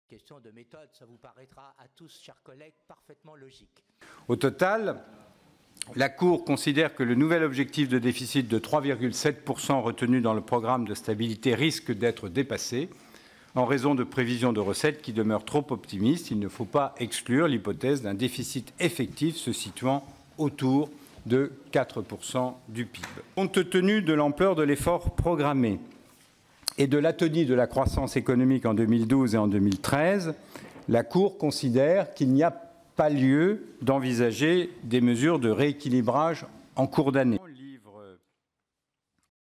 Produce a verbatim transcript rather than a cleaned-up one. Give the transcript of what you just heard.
Question de méthode, ça vous paraîtra à tous, chers collègues, parfaitement logique. Au total, la Cour considère que le nouvel objectif de déficit de trois virgule sept pour cent retenu dans le programme de stabilité risque d'être dépassé en raison de prévisions de recettes qui demeurent trop optimistes. Il ne faut pas exclure l'hypothèse d'un déficit effectif se situant autour de quatre pour cent du P I B. Compte tenu de l'ampleur de l'effort programmé et de l'atonie de la croissance économique en deux mille douze et en deux mille treize, la Cour considère qu'il n'y a pas lieu d'envisager des mesures de rééquilibrage en cours d'année.